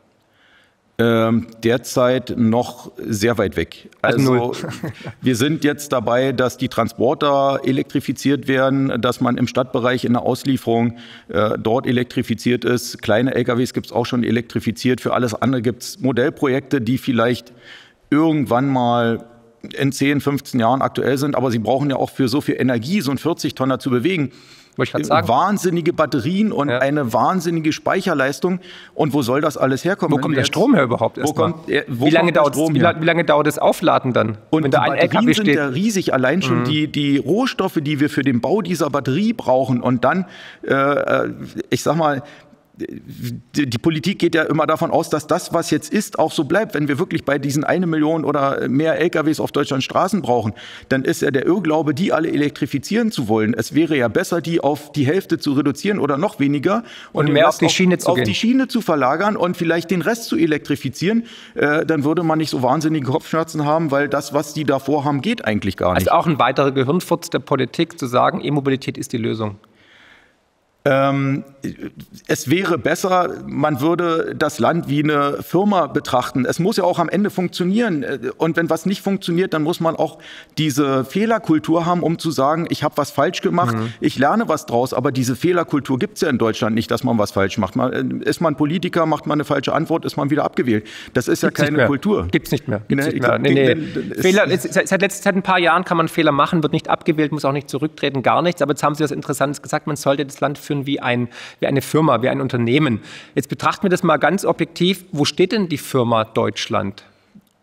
Ähm, derzeit noch sehr weit weg. Also, also wir sind jetzt dabei, dass die Transporter elektrifiziert werden, dass man im Stadtbereich in der Auslieferung äh, dort elektrifiziert ist. Kleine L K Ws gibt es auch schon elektrifiziert. Für alles andere gibt es Modellprojekte, die vielleicht irgendwann mal in zehn, fünfzehn Jahren aktuell sind. Aber sie brauchen ja auch für so viel Energie, so ein vierzig Tonner zu bewegen, wahnsinnige Batterien und ja. eine wahnsinnige Speicherleistung. Und wo soll das alles herkommen? Wo kommt der Strom her überhaupt erst wo kommt, äh, wo wie, lange kommt dauert, wie, wie lange dauert das Aufladen dann? Und wenn die da ein Batterien L K W sind steht? Ja riesig. Allein schon mhm. die, die Rohstoffe, die wir für den Bau dieser Batterie brauchen. Und dann, äh, ich sag mal, die Politik geht ja immer davon aus, dass das, was jetzt ist, auch so bleibt. Wenn wir wirklich bei diesen eine Million oder mehr L K Ws auf Deutschlands Straßen brauchen, dann ist ja der Irrglaube, die alle elektrifizieren zu wollen. Es wäre ja besser, die auf die Hälfte zu reduzieren oder noch weniger und, und mehr auf die Schiene zu auf gehen. die Schiene zu verlagern und vielleicht den Rest zu elektrifizieren. Äh, dann würde man nicht so wahnsinnige Kopfschmerzen haben, weil das, was die da vorhaben, geht eigentlich gar nicht. Also auch ein weiterer Gehirnfurz der Politik, zu sagen, E-Mobilität ist die Lösung. Ähm, es wäre besser, man würde das Land wie eine Firma betrachten. Es muss ja auch am Ende funktionieren. Und wenn was nicht funktioniert, dann muss man auch diese Fehlerkultur haben, um zu sagen, ich habe was falsch gemacht, mhm. ich lerne was draus. Aber diese Fehlerkultur gibt es ja in Deutschland nicht, dass man was falsch macht. Man, ist man Politiker, macht man eine falsche Antwort, ist man wieder abgewählt. Das ist Gibt's ja keine Kultur. Gibt es nicht mehr. Gibt's nicht mehr. Nee, nee. Fehler, seit, seit, seit ein paar Jahren kann man Fehler machen, wird nicht abgewählt, muss auch nicht zurücktreten, gar nichts. Aber jetzt haben Sie was Interessantes gesagt, man sollte das Land führen wie, ein, wie eine Firma, wie ein Unternehmen. Jetzt betrachten wir das mal ganz objektiv. Wo steht denn die Firma Deutschland?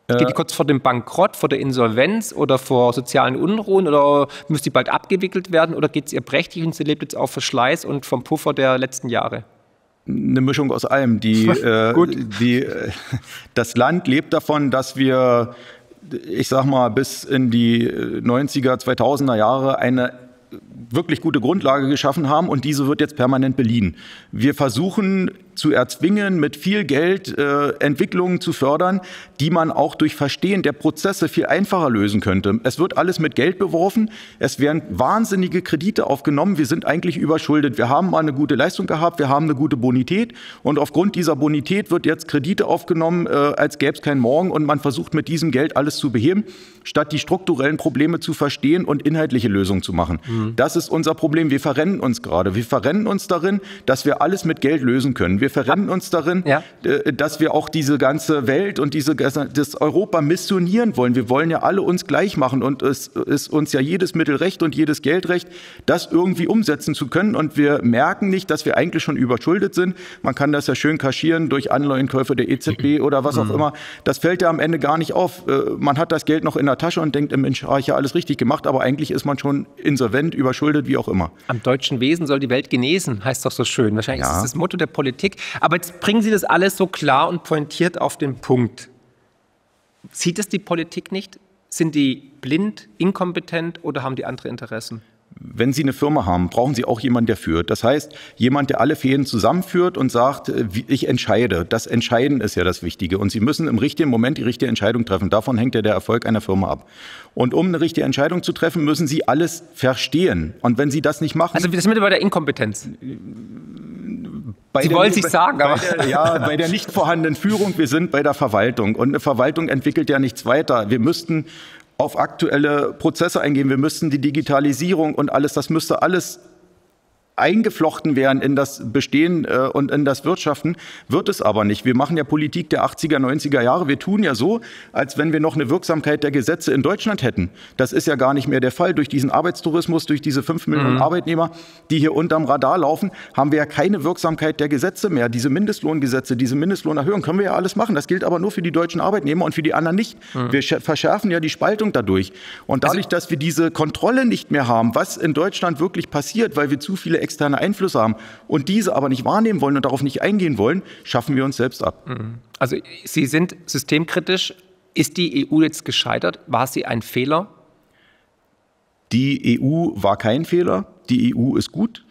Steht die kurz vor dem Bankrott, vor der Insolvenz oder vor sozialen Unruhen oder muss die bald abgewickelt werden oder geht es ihr prächtig und sie lebt jetzt auf Verschleiß und vom Puffer der letzten Jahre? Eine Mischung aus allem. Die, äh, die, äh, das Land lebt davon, dass wir, ich sag mal, bis in die neunziger, zweitausender Jahre eine wirklich gute Grundlage geschaffen haben und diese wird jetzt permanent beliehen. Wir versuchen zu erzwingen, mit viel Geld äh, Entwicklungen zu fördern, die man auch durch Verstehen der Prozesse viel einfacher lösen könnte. Es wird alles mit Geld beworfen, es werden wahnsinnige Kredite aufgenommen, wir sind eigentlich überschuldet. Wir haben mal eine gute Leistung gehabt, wir haben eine gute Bonität und aufgrund dieser Bonität wird jetzt Kredite aufgenommen, äh, als gäbe es keinen Morgen und man versucht mit diesem Geld alles zu beheben, statt die strukturellen Probleme zu verstehen und inhaltliche Lösungen zu machen. Mhm. Das ist unser Problem. Wir verrennen uns gerade. Wir verrennen uns darin, dass wir alles mit Geld lösen können. Wir verrennen uns darin, ja. dass wir auch diese ganze Welt und diese, das Europa missionieren wollen. Wir wollen ja alle uns gleich machen und es ist uns ja jedes Mittel recht und jedes Geld recht, das irgendwie umsetzen zu können. Und wir merken nicht, dass wir eigentlich schon überschuldet sind. Man kann das ja schön kaschieren durch Anleihenkäufe der E Z B oder was auch immer. Das fällt ja am Ende gar nicht auf. Man hat das Geld noch in der Tasche und denkt, Mensch, habe ich ja alles richtig gemacht, aber eigentlich ist man schon insolvent, überschuldet, wie auch immer. Am deutschen Wesen soll die Welt genesen, heißt doch so schön. Wahrscheinlich ja. ist das das Motto der Politik. Aber jetzt bringen Sie das alles so klar und pointiert auf den Punkt. Sieht es die Politik nicht? Sind die blind, inkompetent oder haben die andere Interessen? Wenn Sie eine Firma haben, brauchen Sie auch jemanden, der führt. Das heißt, jemand, der alle Fäden zusammenführt und sagt, ich entscheide. Das Entscheiden ist ja das Wichtige. Und Sie müssen im richtigen Moment die richtige Entscheidung treffen. Davon hängt ja der Erfolg einer Firma ab. Und um eine richtige Entscheidung zu treffen, müssen Sie alles verstehen. Und wenn Sie das nicht machen... Also das sind wir bei der Inkompetenz. Bei Sie wollen es nicht sagen, aber... Bei der, ja, bei der nicht vorhandenen Führung, wir sind bei der Verwaltung. Und eine Verwaltung entwickelt ja nichts weiter. Wir müssten auf aktuelle Prozesse eingehen. Wir müssten die Digitalisierung und alles, das müsste alles eingeflochten werden in das Bestehen äh, und in das Wirtschaften, wird es aber nicht. Wir machen ja Politik der achtziger, neunziger Jahre. Wir tun ja so, als wenn wir noch eine Wirksamkeit der Gesetze in Deutschland hätten. Das ist ja gar nicht mehr der Fall. Durch diesen Arbeitstourismus, durch diese fünf Millionen mhm. Arbeitnehmer, die hier unterm Radar laufen, haben wir ja keine Wirksamkeit der Gesetze mehr. Diese Mindestlohngesetze, diese Mindestlohnerhöhung können wir ja alles machen. Das gilt aber nur für die deutschen Arbeitnehmer und für die anderen nicht. Mhm. Wir verschärfen ja die Spaltung dadurch. Und dadurch, also, dass wir diese Kontrolle nicht mehr haben, was in Deutschland wirklich passiert, weil wir zu viele externe Einflüsse haben und diese aber nicht wahrnehmen wollen und darauf nicht eingehen wollen, schaffen wir uns selbst ab. Also Sie sind systemkritisch. Ist die E U jetzt gescheitert? War sie ein Fehler? Die E U war kein Fehler. Die E U ist gut.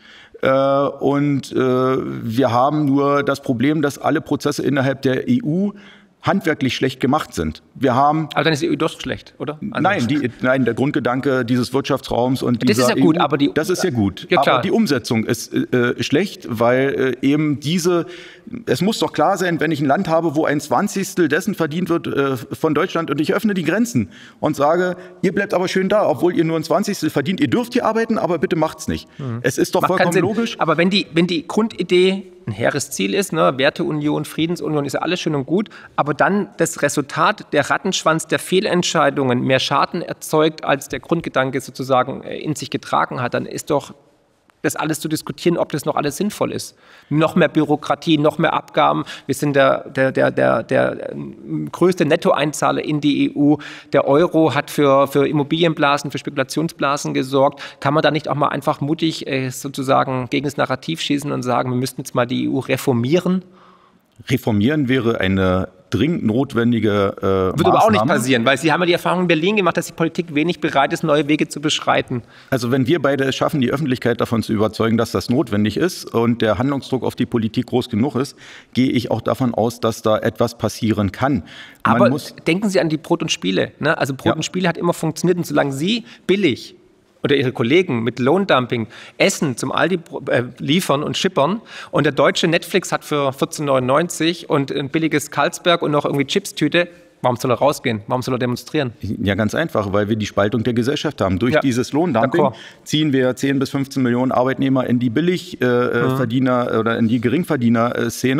Und wir haben nur das Problem, dass alle Prozesse innerhalb der E U handwerklich schlecht gemacht sind. Wir haben aber dann ist die E U doch schlecht, oder? Also nein, die, nein, der Grundgedanke dieses Wirtschaftsraums und das dieser ist ja gut, E U, aber die, das ist ja gut. Ja, klar. Aber die Umsetzung ist äh, schlecht, weil äh, eben diese, es muss doch klar sein, wenn ich ein Land habe, wo ein Zwanzigstel dessen verdient wird äh, von Deutschland und ich öffne die Grenzen und sage, ihr bleibt aber schön da, obwohl ihr nur ein Zwanzigstel verdient, ihr dürft hier arbeiten, aber bitte macht's nicht. Mhm. Es ist doch Macht vollkommen logisch. Aber wenn die, wenn die Grundidee ein hehres Ziel ist, ne, Werteunion, Friedensunion, ist ja alles schön und gut, aber dann das Resultat, der Rattenschwanz der Fehlentscheidungen mehr Schaden erzeugt, als der Grundgedanke sozusagen in sich getragen hat, dann ist doch das alles zu diskutieren, ob das noch alles sinnvoll ist. Noch mehr Bürokratie, noch mehr Abgaben. Wir sind der, der, der, der, der größte Nettoeinzahler in die E U. Der Euro hat für, für Immobilienblasen, für Spekulationsblasen gesorgt. Kann man da nicht auch mal einfach mutig äh, sozusagen gegen das Narrativ schießen und sagen, wir müssten jetzt mal die E U reformieren? Reformieren wäre eine dringend notwendige äh, Wird Maßnahme. Aber auch nicht passieren, weil Sie haben ja die Erfahrung in Berlin gemacht, dass die Politik wenig bereit ist, neue Wege zu beschreiten. Also wenn wir beide es schaffen, die Öffentlichkeit davon zu überzeugen, dass das notwendig ist und der Handlungsdruck auf die Politik groß genug ist, gehe ich auch davon aus, dass da etwas passieren kann. Man aber muss denken Sie an die Brot und Spiele. Ne? Also Brot ja. und Spiele hat immer funktioniert und solange Sie billig oder Ihre Kollegen mit Lohndumping Essen zum Aldi äh, liefern und schippern und der deutsche Netflix hat für vierzehn neunundneunzig und ein billiges Carlsberg und noch irgendwie Chipstüte, warum soll er rausgehen? Warum soll er demonstrieren? Ja, ganz einfach, weil wir die Spaltung der Gesellschaft haben. Durch ja. dieses Lohndumping ziehen wir zehn bis fünfzehn Millionen Arbeitnehmer in die Billigverdiener äh, mhm. oder in die Geringverdiener-Szene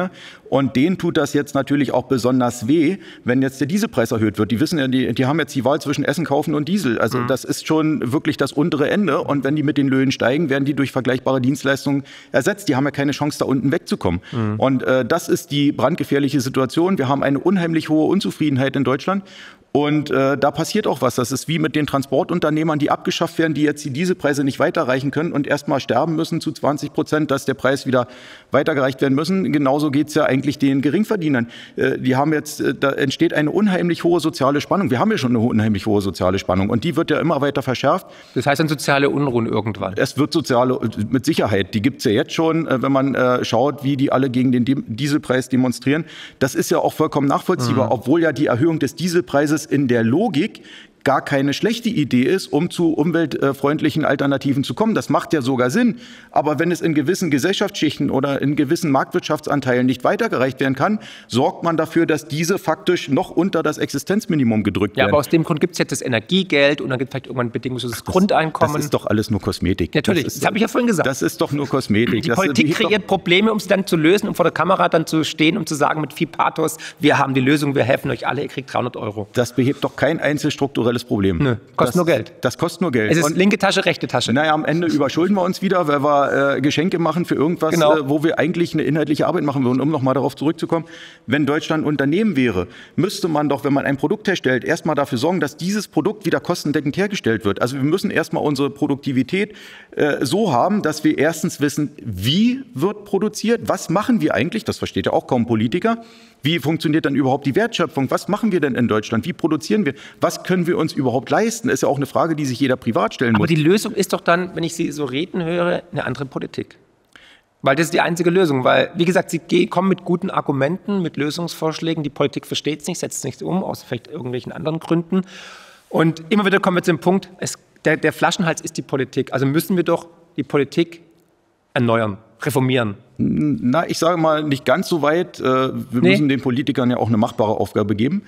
Und denen tut das jetzt natürlich auch besonders weh, wenn jetzt der Dieselpreis erhöht wird. Die wissen ja, die, die haben jetzt die Wahl zwischen Essen kaufen und Diesel. Also mhm. das ist schon wirklich das untere Ende. Und wenn die mit den Löhnen steigen, werden die durch vergleichbare Dienstleistungen ersetzt. Die haben ja keine Chance, da unten wegzukommen. Mhm. Und äh, das ist die brandgefährliche Situation. Wir haben eine unheimlich hohe Unzufriedenheit in Deutschland. Und äh, da passiert auch was. Das ist wie mit den Transportunternehmern, die abgeschafft werden, die jetzt die Dieselpreise nicht weiterreichen können und erstmal sterben müssen zu zwanzig Prozent, dass der Preis wieder weitergereicht werden müssen. Genauso geht es ja eigentlich den Geringverdienern. Äh, die haben jetzt, äh, da entsteht eine unheimlich hohe soziale Spannung. Wir haben ja schon eine unheimlich hohe soziale Spannung und die wird ja immer weiter verschärft. Das heißt dann soziale Unruhen irgendwann? Es wird soziale, mit Sicherheit. Die gibt es ja jetzt schon, äh, wenn man äh, schaut, wie die alle gegen den Dieselpreis demonstrieren. Das ist ja auch vollkommen nachvollziehbar, mhm. obwohl ja die Erhöhung des Dieselpreises in der Logik gar keine schlechte Idee ist, um zu umweltfreundlichen Alternativen zu kommen. Das macht ja sogar Sinn. Aber wenn es in gewissen Gesellschaftsschichten oder in gewissen Marktwirtschaftsanteilen nicht weitergereicht werden kann, sorgt man dafür, dass diese faktisch noch unter das Existenzminimum gedrückt ja, werden. Aber aus dem Grund gibt es jetzt das Energiegeld und dann gibt es vielleicht irgendwann ein bedingungsloses das, Grundeinkommen. Das ist doch alles nur Kosmetik. Natürlich, das, das habe ich ja vorhin gesagt. Das ist doch nur Kosmetik. Die das Politik kreiert Probleme, um sie dann zu lösen und vor der Kamera dann zu stehen, um zu sagen mit viel Pathos, wir haben die Lösung, wir helfen euch alle, ihr kriegt dreihundert Euro. Das behebt doch kein einzelstrukturelles Problem. Nö, kostet das, nur Geld. Das kostet nur Geld. Es ist und, linke Tasche, rechte Tasche. Naja, am Ende überschulden wir uns wieder, weil wir äh, Geschenke machen für irgendwas, genau. äh, wo wir eigentlich eine inhaltliche Arbeit machen würden. Um nochmal darauf zurückzukommen, wenn Deutschland ein Unternehmen wäre, müsste man doch, wenn man ein Produkt herstellt, erstmal dafür sorgen, dass dieses Produkt wieder kostendeckend hergestellt wird. Also wir müssen erstmal unsere Produktivität äh, so haben, dass wir erstens wissen, wie wird produziert, was machen wir eigentlich, das versteht ja auch kaum Politiker. Wie funktioniert dann überhaupt die Wertschöpfung? Was machen wir denn in Deutschland? Wie produzieren wir? Was können wir uns überhaupt leisten? Ist ja auch eine Frage, die sich jeder privat stellen muss. Aber die Lösung ist doch dann, wenn ich Sie so reden höre, eine andere Politik. Weil das ist die einzige Lösung. Weil, wie gesagt, Sie kommen mit guten Argumenten, mit Lösungsvorschlägen. Die Politik versteht es nicht, setzt es nicht um, aus vielleicht irgendwelchen anderen Gründen. Und immer wieder kommen wir zu dem Punkt, es, der, der Flaschenhals ist die Politik. Also müssen wir doch die Politik erneuern, reformieren. Na, ich sage mal, nicht ganz so weit. Wir nee. müssen den Politikern ja auch eine machbare Aufgabe geben.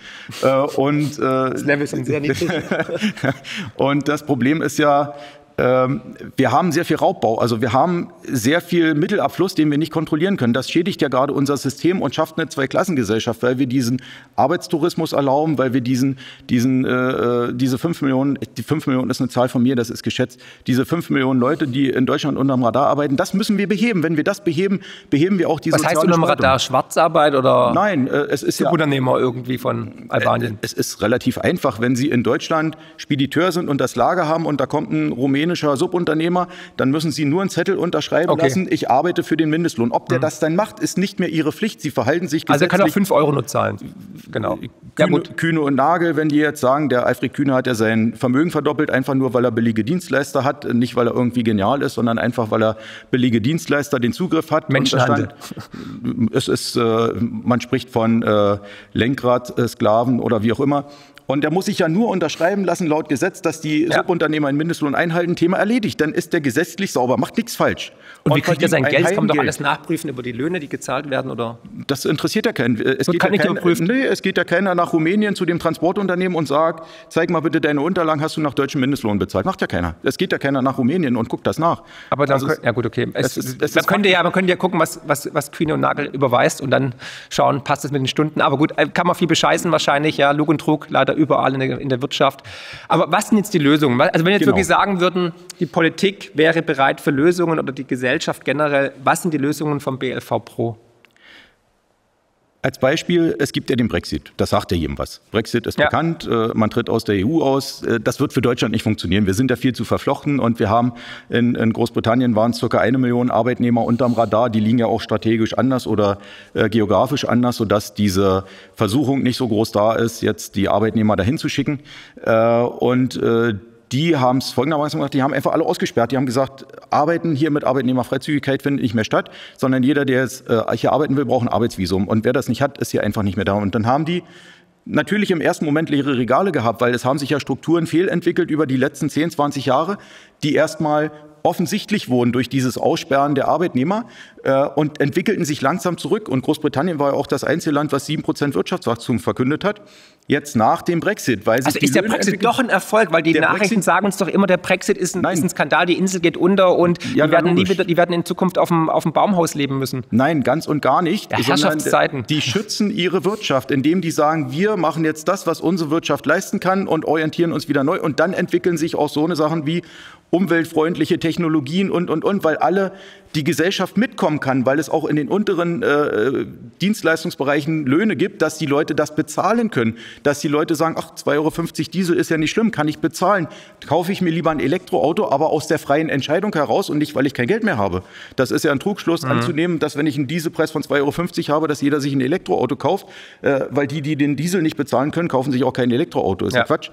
Und, das Level ist sehr niedrig. Und das Problem ist ja, wir haben sehr viel Raubbau, also wir haben sehr viel Mittelabfluss, den wir nicht kontrollieren können. Das schädigt ja gerade unser System und schafft eine Zweiklassengesellschaft, weil wir diesen Arbeitstourismus erlauben, weil wir diesen, diesen, äh, diese fünf Millionen, die fünf Millionen ist eine Zahl von mir, das ist geschätzt, diese fünf Millionen Leute, die in Deutschland unterm Radar arbeiten, das müssen wir beheben. Wenn wir das beheben, beheben wir auch die soziale Spaltung. Was heißt unterm Radar? Schwarzarbeit oder Nein, äh, es ist ja Subunternehmer irgendwie von Albanien? Äh, es ist relativ einfach, wenn Sie in Deutschland Spediteur sind und das Lager haben und da kommt ein rumänischer Subunternehmer, dann müssen Sie nur einen Zettel unterschreiben okay. lassen, ich arbeite für den Mindestlohn. Ob der mhm. das dann macht, ist nicht mehr Ihre Pflicht. Sie verhalten sich gesetzlich. Also er kann auch fünf Euro nur zahlen. Genau. Kühne, ja, gut. Kühne und Nagel, wenn die jetzt sagen, der Alfred Kühne hat ja sein Vermögen verdoppelt, einfach nur, weil er billige Dienstleister hat, nicht weil er irgendwie genial ist, sondern einfach, weil er billige Dienstleister den Zugriff hat. Menschenhandel. Es ist, äh, man spricht von äh, Lenkrad, äh, Sklaven oder wie auch immer. Und der muss sich ja nur unterschreiben lassen, laut Gesetz, dass die ja. Subunternehmer einen Mindestlohn einhalten. Thema erledigt. Dann ist der gesetzlich sauber, macht nichts falsch. Und, und wie kriegt er sein Geld? Das kann man doch alles nachprüfen über die Löhne, die gezahlt werden, oder? Das interessiert ja keinen. Es geht kann ja kein, überprüfen. Nee, es geht ja keiner nach Rumänien zu dem Transportunternehmen und sagt, zeig mal bitte deine Unterlagen, hast du nach deutschem Mindestlohn bezahlt? Macht ja keiner. Es geht ja keiner nach Rumänien und guckt das nach. Aber dann, also können, ja gut, okay. Es, es ist, es man, könnte ja, man könnte ja gucken, was, was, was Kühne und Nagel überweist und dann schauen, passt es mit den Stunden. Aber gut, kann man viel bescheißen wahrscheinlich, ja, Lug und Trug, leider überall in der, in der Wirtschaft. Aber was sind jetzt die Lösungen? Also wenn wir jetzt genau. wirklich sagen würden, die Politik wäre bereit für Lösungen oder die Gesellschaft generell, was sind die Lösungen vom B L V Pro? Als Beispiel, es gibt ja den Brexit. Das sagt ja jedem was. Brexit ist ja. bekannt, man tritt aus der E U aus. Das wird für Deutschland nicht funktionieren. Wir sind ja viel zu verflochten und wir haben in, in Großbritannien waren es circa eine Million Arbeitnehmer unterm Radar. Die liegen ja auch strategisch anders oder äh, geografisch anders, sodass diese Versuchung nicht so groß da ist, jetzt die Arbeitnehmer dahin zu schicken. Äh, und äh, Die haben es folgendermaßen gemacht, die haben einfach alle ausgesperrt. Die haben gesagt, arbeiten hier mit Arbeitnehmerfreizügigkeit findet nicht mehr statt, sondern jeder, der jetzt äh, hier arbeiten will, braucht ein Arbeitsvisum. Und wer das nicht hat, ist hier einfach nicht mehr da. Und dann haben die natürlich im ersten Moment leere Regale gehabt, weil es haben sich ja Strukturen fehlentwickelt über die letzten zehn, zwanzig Jahre, die erstmal offensichtlich wurden durch dieses Aussperren der Arbeitnehmer äh, und entwickelten sich langsam zurück. Und Großbritannien war ja auch das einzige Land, was sieben Prozent Wirtschaftswachstum verkündet hat. Jetzt nach dem Brexit. Weil sich also ist der Brexit doch ein Erfolg? Weil die der Nachrichten Brexit, sagen uns doch immer, der Brexit ist ein, ist ein Skandal, die Insel geht unter und ja, die, werden nie wieder, die werden in Zukunft auf dem, auf dem Baumhaus leben müssen. Nein, ganz und gar nicht. Ja, Herrschaftszeiten. Die schützen ihre Wirtschaft, indem die sagen, wir machen jetzt das, was unsere Wirtschaft leisten kann und orientieren uns wieder neu. Und dann entwickeln sich auch so eine Sachen wie umweltfreundliche Technologien und, und, und, weil alle die Gesellschaft mitkommen kann, weil es auch in den unteren äh, Dienstleistungsbereichen Löhne gibt, dass die Leute das bezahlen können, dass die Leute sagen, ach, zwei Euro fünfzig Diesel ist ja nicht schlimm, kann ich bezahlen, kaufe ich mir lieber ein Elektroauto, aber aus der freien Entscheidung heraus und nicht, weil ich kein Geld mehr habe. Das ist ja ein Trugschluss mhm. anzunehmen, dass wenn ich einen Dieselpreis von zwei Euro fünfzig habe, dass jeder sich ein Elektroauto kauft, äh, weil die, die den Diesel nicht bezahlen können, kaufen sich auch kein Elektroauto, ist ja, ja Quatsch.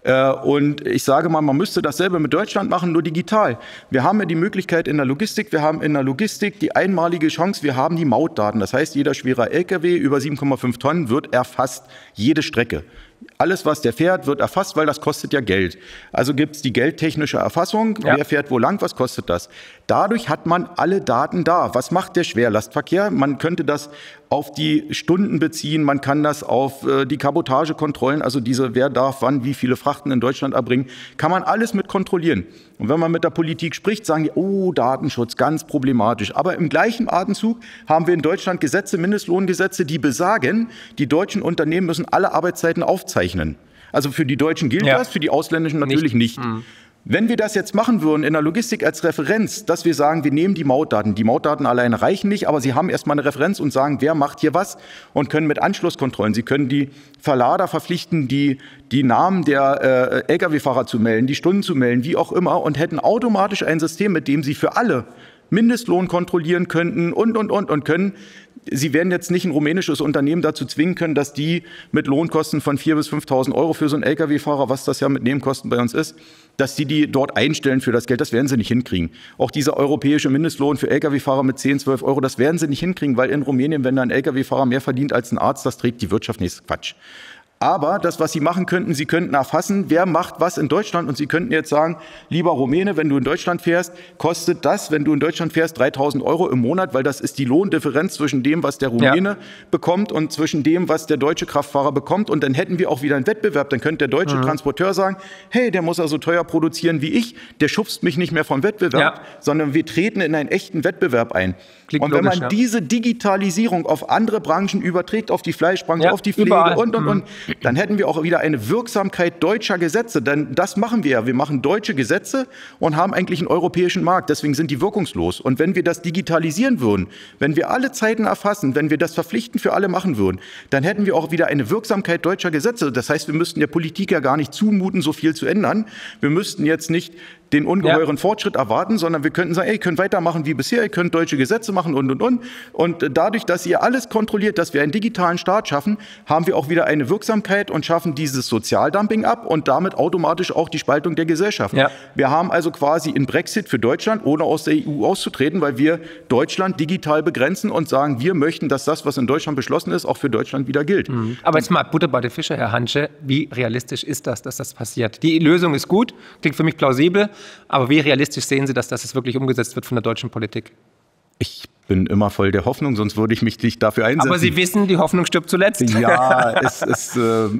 Und ich sage mal, man müsste dasselbe mit Deutschland machen, nur digital. Wir haben ja die Möglichkeit in der Logistik, wir haben in der Logistik die einmalige Chance, wir haben die Mautdaten. Das heißt, jeder schwerer L K W über sieben Komma fünf Tonnen wird erfasst, jede Strecke. Alles, was der fährt, wird erfasst, weil das kostet ja Geld. Also gibt es die geldtechnische Erfassung, ja. Wer fährt wo lang, was kostet das? Dadurch hat man alle Daten da. Was macht der Schwerlastverkehr? Man könnte das auf die Stunden beziehen, man kann das auf äh, die Kabotagekontrollen, also diese, wer darf wann, wie viele Frachten in Deutschland erbringen, kann man alles mit kontrollieren. Und wenn man mit der Politik spricht, sagen die, oh, Datenschutz, ganz problematisch. Aber im gleichen Atemzug haben wir in Deutschland Gesetze, Mindestlohngesetze, die besagen, die deutschen Unternehmen müssen alle Arbeitszeiten aufzeichnen. Also für die Deutschen gilt ja. das, für die ausländischen natürlich nicht. nicht. Mhm. Wenn wir das jetzt machen würden in der Logistik als Referenz, dass wir sagen, wir nehmen die Mautdaten, die Mautdaten alleine reichen nicht, aber Sie haben erstmal eine Referenz und sagen, wer macht hier was und können mit Anschlusskontrollen, Sie können die Verlader verpflichten, die, die Namen der äh, L K W-Fahrer zu melden, die Stunden zu melden, wie auch immer und hätten automatisch ein System, mit dem Sie für alle Mindestlohn kontrollieren könnten und, und, und, und können. Sie werden jetzt nicht ein rumänisches Unternehmen dazu zwingen können, dass die mit Lohnkosten von viertausend bis fünftausend Euro für so einen L K W-Fahrer, was das ja mit Nebenkosten bei uns ist, dass die die dort einstellen für das Geld, das werden sie nicht hinkriegen. Auch dieser europäische Mindestlohn für L K W-Fahrer mit zehn, zwölf Euro, das werden sie nicht hinkriegen, weil in Rumänien, wenn da ein L K W-Fahrer mehr verdient als ein Arzt, das trägt die Wirtschaft nicht. Quatsch. Aber das, was Sie machen könnten, Sie könnten erfassen, wer macht was in Deutschland und Sie könnten jetzt sagen, lieber Rumäne, wenn du in Deutschland fährst, kostet das, wenn du in Deutschland fährst, dreitausend Euro im Monat, weil das ist die Lohndifferenz zwischen dem, was der Rumäne ja. bekommt und zwischen dem, was der deutsche Kraftfahrer bekommt und dann hätten wir auch wieder einen Wettbewerb. Dann könnte der deutsche mhm. Transporteur sagen, hey, der muss ja so teuer produzieren wie ich, der schubst mich nicht mehr vom Wettbewerb, ja. sondern wir treten in einen echten Wettbewerb ein. Klingt und wenn logisch, man ja. diese Digitalisierung auf andere Branchen überträgt, auf die Fleischbranche, ja, auf die Pflege überall. und, und, mhm. und, dann hätten wir auch wieder eine Wirksamkeit deutscher Gesetze. Denn das machen wir ja. Wir machen deutsche Gesetze und haben eigentlich einen europäischen Markt. Deswegen sind die wirkungslos. Und wenn wir das digitalisieren würden, wenn wir alle Zeiten erfassen, wenn wir das verpflichtend für alle machen würden, dann hätten wir auch wieder eine Wirksamkeit deutscher Gesetze. Das heißt, wir müssten der Politik ja gar nicht zumuten, so viel zu ändern. Wir müssten jetzt nicht den ungeheuren ja. Fortschritt erwarten, sondern wir könnten sagen, ey, ihr könnt weitermachen wie bisher, ihr könnt deutsche Gesetze machen und, und, und. Und dadurch, dass ihr alles kontrolliert, dass wir einen digitalen Staat schaffen, haben wir auch wieder eine Wirksamkeit und schaffen dieses Sozialdumping ab und damit automatisch auch die Spaltung der Gesellschaft. Ja. Wir haben also quasi einen Brexit für Deutschland, ohne aus der E U auszutreten, weil wir Deutschland digital begrenzen und sagen, wir möchten, dass das, was in Deutschland beschlossen ist, auch für Deutschland wieder gilt. Mhm. Aber jetzt mal Butter bei den Fische, Herr Hantsche, wie realistisch ist das, dass das passiert? Die Lösung ist gut, klingt für mich plausibel. Aber wie realistisch sehen Sie das, dass es wirklich umgesetzt wird von der deutschen Politik? Ich bin immer voll der Hoffnung, sonst würde ich mich nicht dafür einsetzen. Aber Sie wissen, die Hoffnung stirbt zuletzt. Ja, es ist, äh,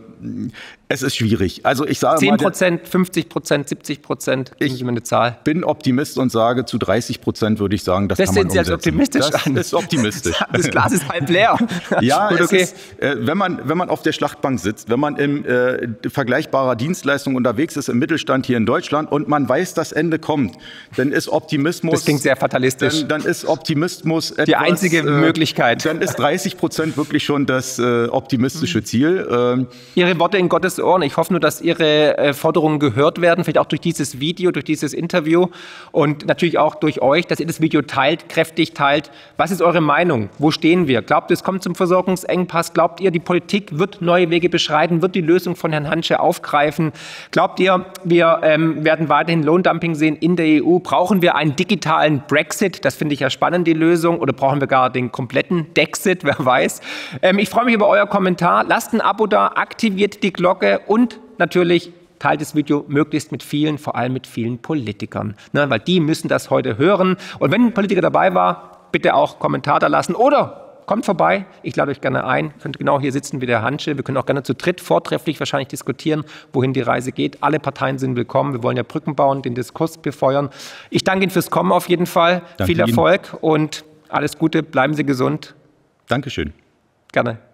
es ist schwierig. Also ich sage zehn Prozent, fünfzig Prozent, siebzig Prozent, geben Sie mir eine Zahl. Ich bin Optimist und sage, zu dreißig Prozent würde ich sagen, das, das kann man umsetzen. Das sehen Sie als optimistisch das an. Das ist optimistisch. Das Glas ist halb leer. Ja, Gut, okay. es ist, äh, wenn, man, wenn man auf der Schlachtbank sitzt, wenn man in äh, vergleichbarer Dienstleistung unterwegs ist, im Mittelstand hier in Deutschland und man weiß, das Ende kommt, dann ist Optimismus... Das klingt sehr fatalistisch. Dann, dann ist Optimismus etwas, die einzige Möglichkeit. Dann ist dreißig Prozent wirklich schon das äh, optimistische Ziel. Ähm, Ihre Worte in Gottes Ohren. Ich hoffe nur, dass Ihre äh, Forderungen gehört werden, vielleicht auch durch dieses Video, durch dieses Interview und natürlich auch durch euch, dass ihr das Video teilt, kräftig teilt. Was ist eure Meinung? Wo stehen wir? Glaubt ihr, es kommt zum Versorgungsengpass? Glaubt ihr, die Politik wird neue Wege beschreiten, wird die Lösung von Herrn Hantsche aufgreifen? Glaubt ihr, wir ähm, werden weiterhin Lohndumping sehen in der E U? Brauchen wir einen digitalen Brexit? Das finde ich ja spannend, die Lösung. Oder brauchen wir gar den kompletten Dexit? Wer weiß. Ähm, ich freue mich über euer Kommentar. Lasst ein Abo da, aktiviert die Glocke und natürlich teilt das Video möglichst mit vielen, vor allem mit vielen Politikern. Ne, weil die müssen das heute hören. Und wenn ein Politiker dabei war, bitte auch Kommentar da lassen oder kommt vorbei, ich lade euch gerne ein. Ihr könnt genau hier sitzen wie der Hansche. Wir können auch gerne zu dritt vortrefflich wahrscheinlich diskutieren, wohin die Reise geht. Alle Parteien sind willkommen. Wir wollen ja Brücken bauen, den Diskurs befeuern. Ich danke Ihnen fürs Kommen auf jeden Fall. Danke Viel Erfolg Ihnen. Und alles Gute. Bleiben Sie gesund. Dankeschön. Gerne.